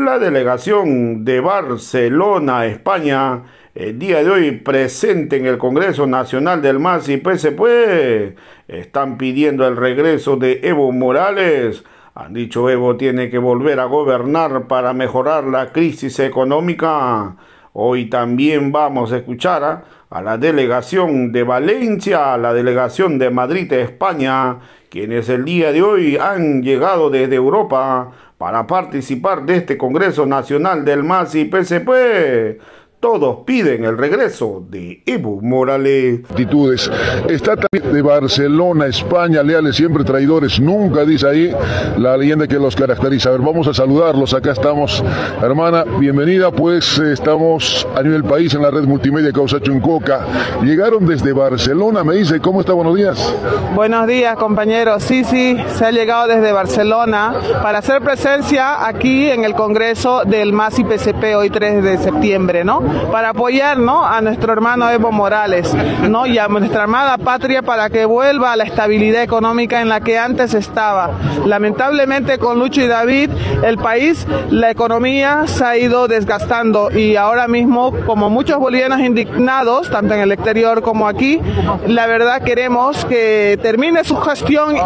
La delegación de Barcelona, España, el día de hoy presente en el Congreso Nacional del MAS y PSP, están pidiendo el regreso de Evo Morales. Han dicho Evo tiene que volver a gobernar para mejorar la crisis económica. Hoy también vamos a escuchar a la delegación de Valencia, a la delegación de Madrid, España, quienes el día de hoy han llegado desde Europa para participar de este Congreso Nacional del MAS y PSP. Todos piden el regreso de Evo Morales. Actitudes. Está también de Barcelona, España, leales siempre, traidores nunca, dice ahí la leyenda que los caracteriza. A ver, vamos a saludarlos. Acá estamos, hermana, bienvenida. Pues estamos a nivel país en la red multimedia Causacho en Coca. Llegaron desde Barcelona, me dice. ¿Cómo está? Buenos días. Buenos días, compañeros. Sí, se ha llegado desde Barcelona para hacer presencia aquí en el Congreso del MAS y PSP hoy 3 de septiembre, ¿no? Para apoyar, ¿no?, a nuestro hermano Evo Morales, ¿no?, y a nuestra amada patria para que vuelva a la estabilidad económica en la que antes estaba. Lamentablemente con Lucho y David, el país, la economía se ha ido desgastando y ahora mismo, como muchos bolivianos indignados, tanto en el exterior como aquí, la verdad queremos que termine su gestión,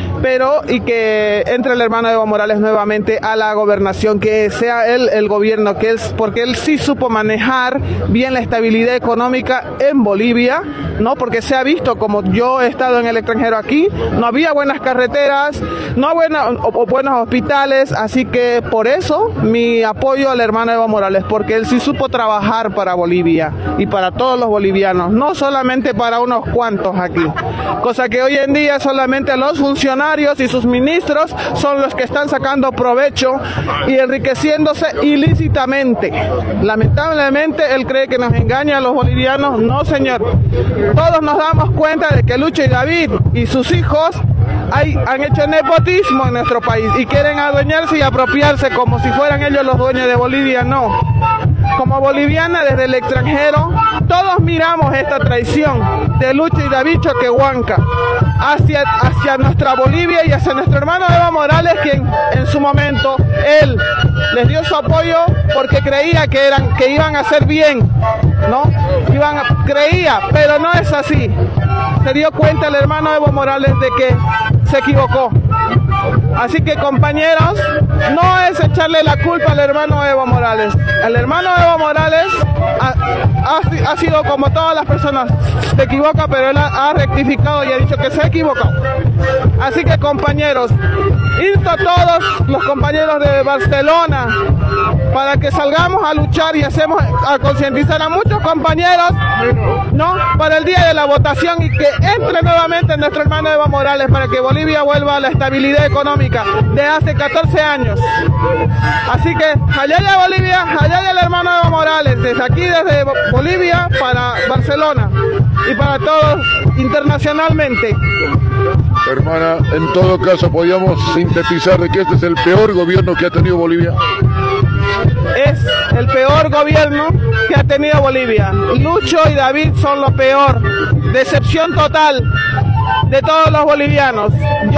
y que entre el hermano Evo Morales nuevamente a la gobernación, que sea él el gobierno, porque él sí supo manejar bien la estabilidad económica en Bolivia, ¿no? Porque se ha visto, como yo he estado en el extranjero aquí, no había buenas carreteras, no había buenos hospitales, así que por eso mi apoyo al hermano Evo Morales, porque él sí supo trabajar para Bolivia y para todos los bolivianos, no solamente para unos cuantos aquí, cosa que hoy en día solamente los funcionarios y sus ministros son los que están sacando provecho y enriqueciéndose ilícitamente. Lamentablemente él cree que nos engaña a los bolivianos. No, señor. Todos nos damos cuenta de que Lucho y David y sus hijos han hecho nepotismo en nuestro país y quieren adueñarse y apropiarse como si fueran ellos los dueños de Bolivia. No. Como boliviana desde el extranjero, todos miramos esta traición de Lucho y David Choquehuanca hacia nuestra Bolivia y hacia nuestro hermano Evo Morales, quien en su momento él les dio su apoyo porque creía que iban a hacer bien, ¿no? Creía, pero no es así. Se dio cuenta el hermano Evo Morales de que se equivocó. Así que, compañeros, no es echarle la culpa al hermano Evo Morales. El hermano Evo Morales ha sido como todas las personas, se equivoca, pero él ha rectificado y ha dicho que se ha equivocado. Así que, compañeros, insto a todos los compañeros de Barcelona para que salgamos a luchar y a concientizar a muchos compañeros, ¿no?, para el día de la votación y que entre nuevamente nuestro hermano Evo Morales para que Bolivia vuelva a la estabilidad económica de hace 14 años. Así que allá Bolivia, allá el hermano Evo Morales, desde aquí, desde Bolivia para Barcelona y para todos internacionalmente. Hermana, en todo caso podríamos sintetizar de que este es el peor gobierno que ha tenido Bolivia. Es el peor gobierno que ha tenido Bolivia. Lucho y David son lo peor. Decepción total de todos los bolivianos.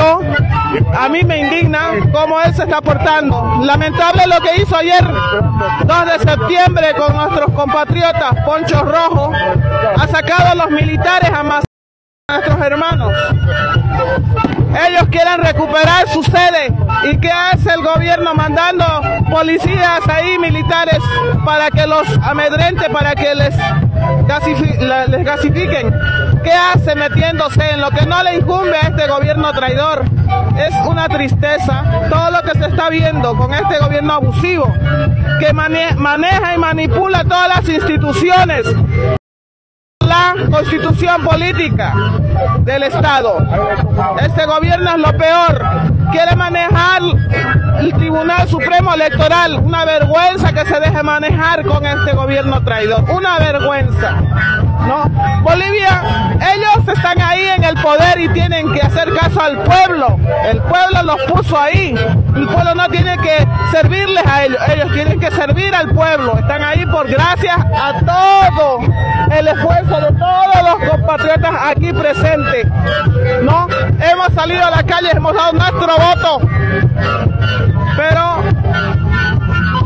A mí me indigna cómo él se está portando. Lamentable lo que hizo ayer, 2 de septiembre, con nuestros compatriotas Ponchos Rojos. Ha sacado a los militares a masacrar a nuestros hermanos. Ellos quieren recuperar su sede. ¿Y qué hace el gobierno? Mandando policías ahí, militares, para que los amedrente, para que les gasifiquen. ¿Qué hace metiéndose en lo que no le incumbe a este gobierno traidor? Es una tristeza todo lo que se está viendo con este gobierno abusivo, que maneja y manipula todas las instituciones, la constitución política del Estado. Este gobierno es lo peor. Quiere manejar el Tribunal Supremo Electoral. Una vergüenza que se deje manejar con este gobierno traidor. Una vergüenza, ¿no? Bolivia, ellos están ahí en el poder y tienen que hacer caso al pueblo. El pueblo los puso ahí. El pueblo no tiene que servirles a ellos. Ellos tienen que servir al pueblo. Están ahí por gracias a todo el esfuerzo de todos los compatriotas aquí presentes, ¿no? Hemos salido a la calle, hemos dado nuestro voto, pero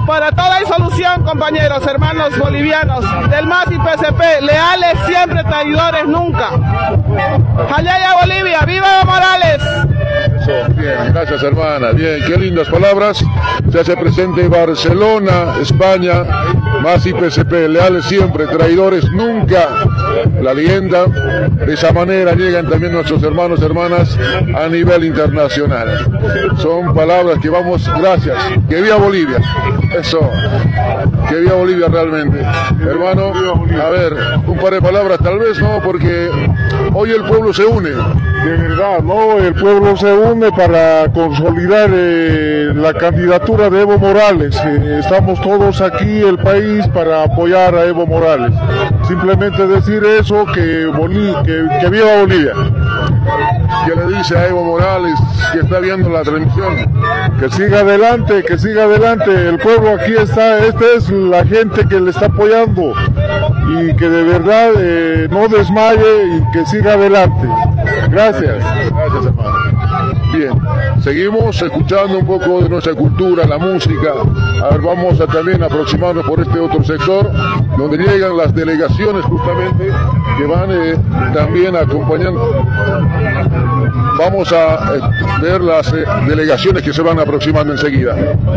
para toda solución, compañeros, hermanos bolivianos, del MAS y PSP, leales siempre, traidores nunca. ¡Jayaya Bolivia! ¡Viva Evo Morales! Eso, bien, gracias hermana, bien, qué lindas palabras. Se hace presente Barcelona, España, MAS y PSP, leales siempre, traidores nunca. La leyenda, de esa manera llegan también nuestros hermanos, hermanas a nivel internacional. Son palabras que vamos, gracias, que viva Bolivia, eso, que viva Bolivia realmente. Hermano, a ver, un par de palabras tal vez, ¿no? Porque hoy el pueblo se une. De verdad, ¿no? El pueblo se une para consolidar la candidatura de Evo Morales. Estamos todos aquí, el país, para apoyar a Evo Morales. Simplemente decir eso, que viva Bolivia. ¿Qué le dice a Evo Morales que está viendo la transmisión? Que siga adelante, que siga adelante. El pueblo aquí está, esta es la gente que le está apoyando. Y que de verdad no desmaye y que siga adelante. Gracias. Gracias, hermano. Bien, seguimos escuchando un poco de nuestra cultura, la música. A ver, vamos a también aproximarnos por este otro sector, donde llegan las delegaciones justamente, que van también acompañando. Vamos a ver las delegaciones que se van aproximando enseguida.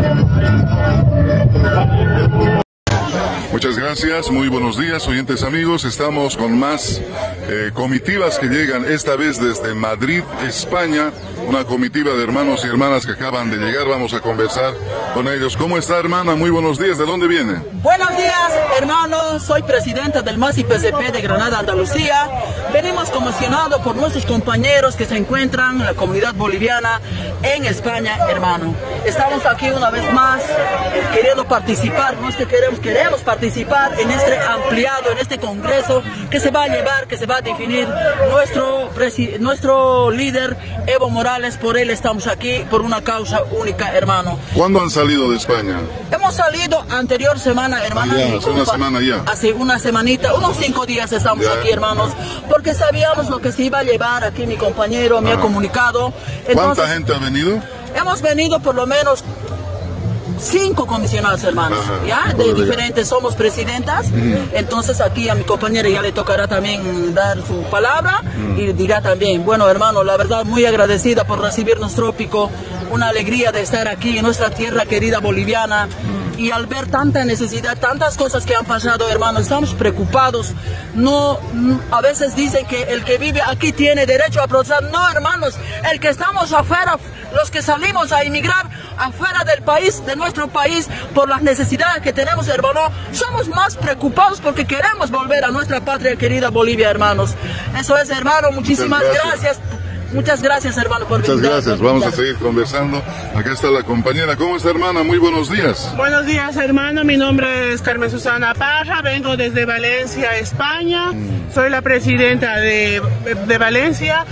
Muchas gracias, muy buenos días, oyentes amigos. Estamos con más comitivas que llegan esta vez desde Madrid, España. Una comitiva de hermanos y hermanas que acaban de llegar. Vamos a conversar con ellos. ¿Cómo está, hermana? Muy buenos días. ¿De dónde viene? Buenos días, hermanos. Soy presidenta del MAS y PSP de Granada, Andalucía. Venimos conmocionados por nuestros compañeros que se encuentran en la comunidad boliviana en España, hermano. Estamos aquí una vez más queriendo participar. No es que queremos participar en este ampliado, en este congreso que se va a llevar, que se va a definir nuestro líder Evo Morales. Por él estamos aquí, por una causa única, hermano. ¿Cuándo han salido de España? Hemos salido anterior semana, hermano. Hace una semana ya. Hace una semanita, unos 5 días estamos aquí, hermanos, porque sabíamos lo que se iba a llevar aquí. Mi compañero me ha comunicado. Entonces, ¿cuánta gente ha venido? Hemos venido por lo menos 5 comisionados, hermanos, ya de diferentes, somos presidentas. Entonces aquí a mi compañera ya le tocará también dar su palabra y dirá también. Bueno, hermano, la verdad muy agradecida por recibirnos trópico, una alegría de estar aquí en nuestra tierra querida boliviana. Y al ver tanta necesidad, tantas cosas que han pasado, hermano, estamos preocupados. No, a veces dicen que el que vive aquí tiene derecho a protestar. No, hermanos, el que estamos afuera, los que salimos a emigrar afuera del país, de nuestro país, por las necesidades que tenemos, hermano, somos más preocupados porque queremos volver a nuestra patria querida Bolivia, hermanos. Eso es, hermano, muchísimas gracias. Muchas gracias, hermano, por Muchas gracias, vamos a seguir conversando. Acá está la compañera. ¿Cómo está, hermana? Muy buenos días. Buenos días, hermano. Mi nombre es Carmen Susana Parra, vengo desde Valencia, España. Soy la presidenta de Valencia,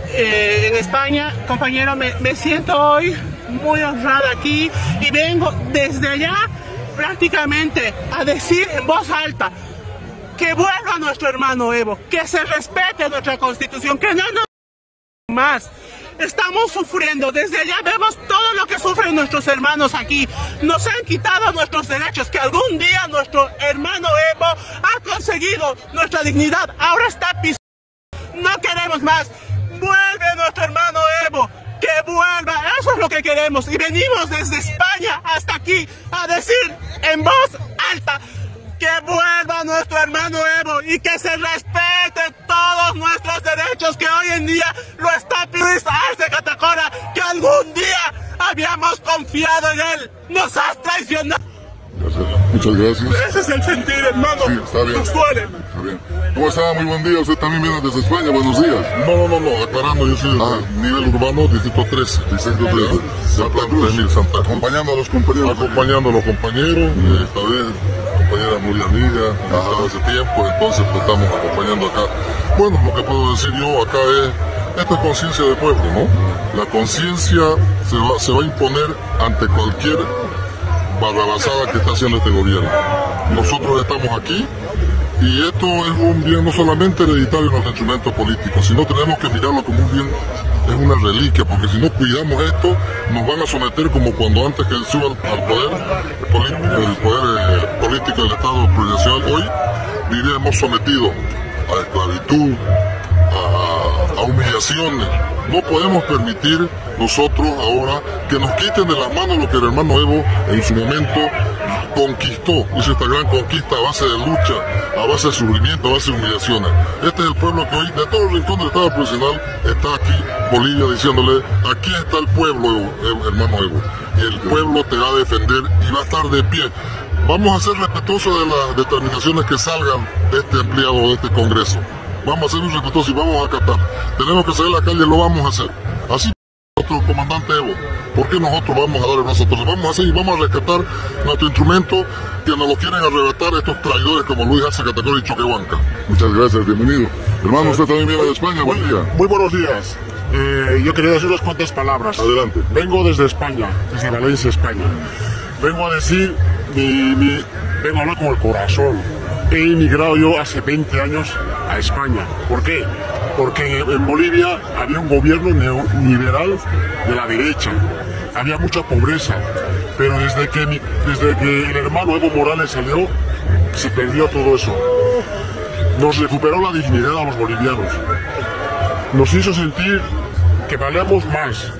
en España. Compañero, me siento hoy muy honrada aquí y vengo desde allá prácticamente a decir en voz alta que vuelva nuestro hermano Evo, que se respete nuestra constitución, que no nos más. Estamos sufriendo, desde allá vemos todo lo que sufren nuestros hermanos aquí. Nos han quitado nuestros derechos, que algún día nuestro hermano Evo ha conseguido nuestra dignidad. Ahora está pisando. No queremos más. Vuelve nuestro hermano Evo, que vuelva. Eso es lo que queremos. Y venimos desde España hasta aquí a decir en voz alta que vuelva nuestro hermano Evo y que se respete todos nuestros derechos, que hoy en día lo está pidiendo Arce Catacora, que algún día habíamos confiado en él. Nos has traicionado. Muchas gracias. Ese es el sentir, hermano. Sí, está bien. Nos duele. Está bien. ¿Cómo está? Muy buen día. Usted también viene desde España. Buenos días. No, aclarando, yo soy de nivel urbano, distrito 13. Distrito 13. Santa Cruz. Santa Cruz. Acompañando a los compañeros. Acompañando a los compañeros. Esta vez, compañera muy amiga, hace tiempo, entonces pues, estamos acompañando acá. Bueno, lo que puedo decir yo acá es, esta es conciencia de pueblo, ¿no? La conciencia se va a imponer ante cualquier barrabasada que está haciendo este gobierno. Nosotros estamos aquí Y esto es un bien no solamente hereditario en los instrumentos políticos, sino tenemos que mirarlo como un bien, es una reliquia, porque si no cuidamos esto, nos van a someter como cuando antes que suban al poder, el poder político del Estado plurinacional. Hoy vivíamos sometidos a esclavitud, a humillaciones. No podemos permitir nosotros ahora que nos quiten de las manos lo que el hermano Evo en su momento conquistó. Hizo esta gran conquista a base de lucha, a base de sufrimiento, a base de humillaciones. Este es el pueblo que hoy, de todos los rincones del Estado profesional, está aquí, Bolivia, diciéndole: aquí está el pueblo, hermano Evo, y el pueblo te va a defender y va a estar de pie. Vamos a ser respetuosos de las determinaciones que salgan de este empleado, de este Congreso. Vamos a ser muy respetuosos y vamos a acatar. Tenemos que salir a la calle, lo vamos a hacer. Así nuestro comandante Evo, ¿por qué nosotros vamos a dar el brazo a todos? Vamos a hacer y vamos a rescatar nuestro instrumento que nos lo quieren arrebatar estos traidores como Luis Arce Catacora y Choquehuanca. Muchas gracias, bienvenido. Hermano, usted también viene de España, buen día. Muy buenos días. Yo quería decir unas cuantas palabras. Adelante. Vengo desde España, desde Valencia, España. Vengo a decir, vengo a hablar con el corazón. He emigrado yo hace 20 años a España. ¿Por qué? Porque en Bolivia había un gobierno neoliberal de la derecha. Había mucha pobreza. Pero desde que el hermano Evo Morales salió, se perdió todo eso. Nos recuperó la dignidad a los bolivianos. Nos hizo sentir que valemos más.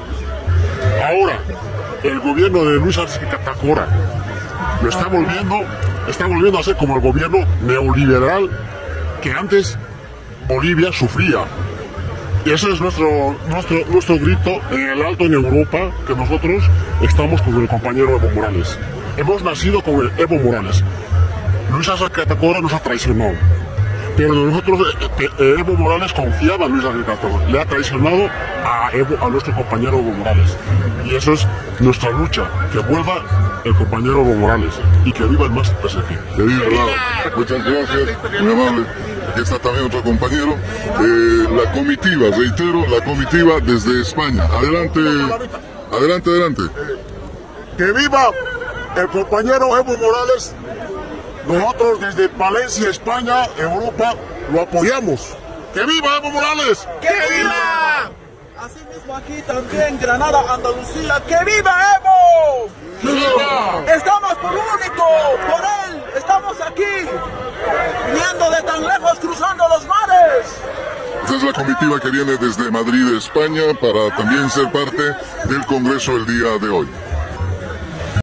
Ahora, el gobierno de Luis Arce Catacora lo está volviendo a ser como el gobierno neoliberal que antes Bolivia sufría. Y ese es nuestro grito en el alto en Europa, que nosotros estamos con el compañero Evo Morales. Hemos nacido con el Evo Morales. Luis Arce Catacora nos ha traicionado. Pero nosotros, Evo Morales confiaba en Luis Arce Catacora. Le ha traicionado a nuestro compañero Evo Morales. Y eso es nuestra lucha, que vuelva el compañero Evo Morales y que viva el MAS PSP. Que viva, muchas gracias, muy amable. Aquí está también otro compañero. La comitiva, reitero, la comitiva desde España. Adelante, adelante, adelante. Que viva el compañero Evo Morales. Nosotros desde Valencia, España, Europa, lo apoyamos. ¡Que viva Evo Morales! ¡Que viva! Asimismo aquí también, Granada, Andalucía, ¡que viva Evo! ¡Que viva! Estamos por único, por él, estamos aquí, viniendo de tan lejos, cruzando los mares. Esta es la comitiva que viene desde Madrid, España, para también ser parte del Congreso el día de hoy.